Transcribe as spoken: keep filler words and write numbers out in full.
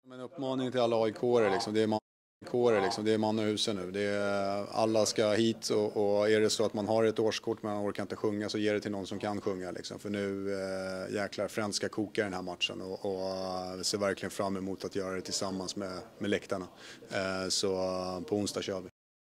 En uppmaning till alla A I K-are liksom. Det är man kårer liksom, det är man och husen nu. Det är, alla ska hit och, och är det så att man har ett årskort men man orkar inte sjunga så ger det till någon som kan sjunga liksom. För nu äh, jäklar Friends ska koka den här matchen och, och äh, ser verkligen fram emot att göra det tillsammans med, med läktarna. Äh, så äh, på onsdag kör vi.